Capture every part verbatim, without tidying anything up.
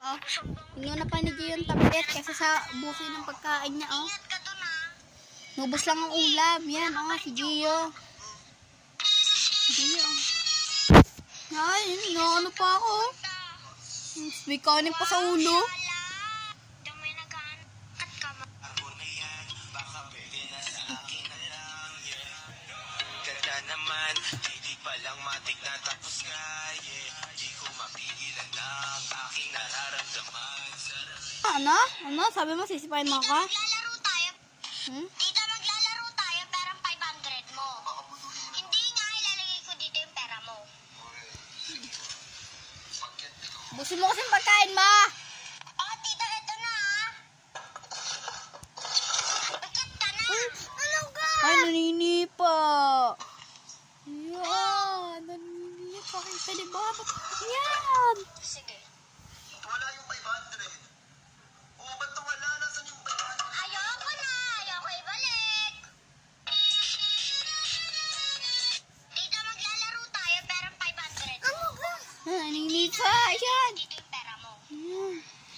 Oh, tingnan na pa ni Gio yung tablet kasi sa busi ng pagkain niya, oh. Nubos lang ang ulam. Yan, oh, si Gio. Gio. Ay, yun, ano pa ako. May kanin pa sa ulo. Naman, hindi pa lang matik na tapos ka, yeah. Di ko mapigilan ang aking nararamdaman. Ano? Ano? Sabi mo, sisipain mo ako? Maglalaro tayo. Hmm? Tita, maglalaro tayo, perang five hundred mo. Hindi nga, ilalagay ko dito yung pera mo. Busin mo kasi yung pagkain mo! Oh, tita, ito na, ah. Bakit ka na? Ano ka? Ay, naninipa. Yan, naninipa. Kita di ba? Yan! Sige. Wala yung five hundred. O, ba't ito wala? Nasaan yung five hundred? Ayoko na. Ayoko ibalik. Tita, maglalaro tayo, perang five hundred. Ano ka? Ah, naninipa. Yan! Dito yung pera mo. Yan.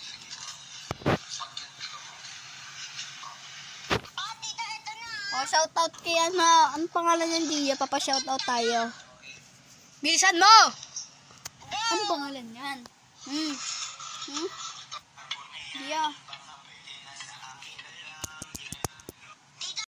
Oh, tita, ito na. O, shoutout kay ano. Anong pangalan niyan, Gio? Papa-shoutout tayo. Bilisan mo! Anong pangalan yan? Hmm. Hmm? Gio.